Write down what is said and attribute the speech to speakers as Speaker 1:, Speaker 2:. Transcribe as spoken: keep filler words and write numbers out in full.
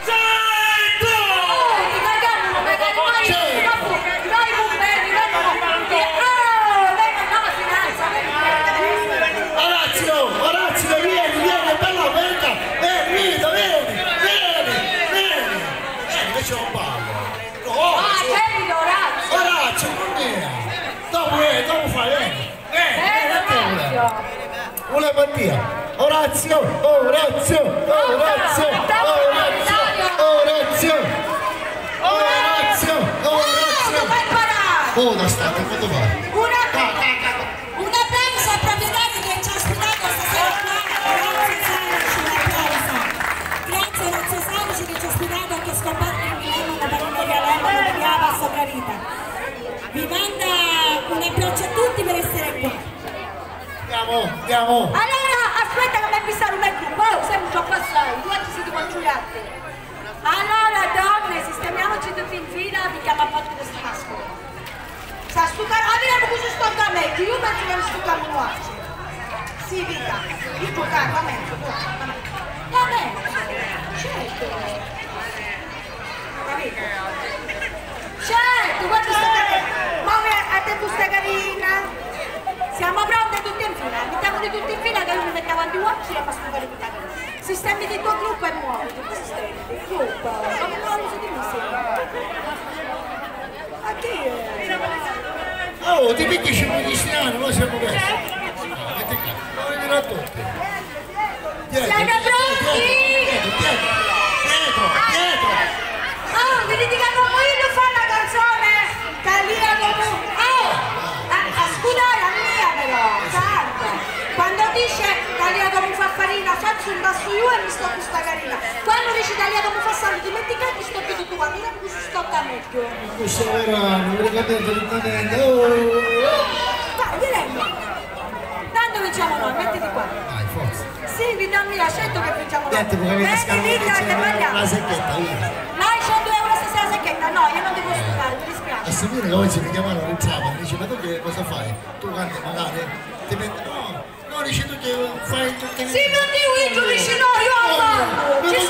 Speaker 1: Sento!
Speaker 2: Oh, ti cagano, magari noi, dopo, noi bomberi, vengono, oh, vengono, no, finanza, vengono.
Speaker 1: Orazio, Orazio, vieni, vieni, bella venga, vieni, vieni, vieni, vieni, vieni, invece non parlo. Oh,
Speaker 2: Ah, vieni, Orazio.
Speaker 1: Orazio, non è. Dopo, eh, dopo fai, vieni, vieni, vieni,
Speaker 2: Orazio.
Speaker 1: una bandia. Orazio, Orazio, Orazio, Orazio, Orazio, Orazio, Orazio.
Speaker 2: Dove hai imparato?
Speaker 1: Oh, da stare, quando vai?
Speaker 2: Una, un applauso al proprietario che ci ha ospitato stasera qua. Grazie Orazio Salici che ci ha ospitato anche scoperto in Milano da Panaderia Lemma che vediamo a Sopravita. Vi manda un abbraccio a tutti per essere qua.
Speaker 1: Andiamo, andiamo.
Speaker 2: Allora, aspetta che mi hai visto un gruppo, oh, sei un gioco assai, tu oggi siete congiurati. Allora, donne, sistemiamoci tutti in fila, vi chiamo a parte questo mascolo. Sa stucare, ah, vediamo cosa sto da me, io penso che mi stucamo noi. Sì, vita, io giocare, va bene, va bene. Va bene, certo. Capito? Certo, guarda sta carina, ma a te tu stai carina. Siamo pronti tutti in fila, mettiamoli tutti in fila che io mi metto avanti i occhi e faccio fare tutta la vita. Sistemi il tuo gruppo e muoviti, sistemi il gruppo, ma che muovi su di me a chi è?
Speaker 1: Oh, ti picchi ci puoi cristiano, noi siamo questi. Metti qua, non vedrà tutti.
Speaker 2: Siete pronti?
Speaker 1: Dietro, dietro, dietro, dietro.
Speaker 2: Oh, vi dicono io fa la canzone Calia come... Oh, scusate la mia però, salta. Quando dice Calia come fa farina, faccio un basso io e mi sto più sta carina. Quando dice Calia come fa salto, ti metti che ti sto più tutto qua, mira come si sto a meglio.
Speaker 1: Questo verano, praticamente, praticamente, oh.
Speaker 2: Vai, diremmo. Tanto vinciamo noi, mettiti qua.
Speaker 1: Dai, forza.
Speaker 2: Sì, vita mia, scelto che vinciamo noi.
Speaker 1: Niente, perché avete
Speaker 2: Prendi vita e te parliamo.
Speaker 1: la secchetta, via.
Speaker 2: Dai, cento euro stasera secchetta, no, io non ti posso stare, mi dispiace.
Speaker 1: E se viene che oggi mi chiamano il sabato, mi dice, ma tu che cosa fai? Tu canti magari, ti metti, no, no, dici tu che fai tutte le...
Speaker 2: Sì, non ti uccio vicino, io ho fatto, ci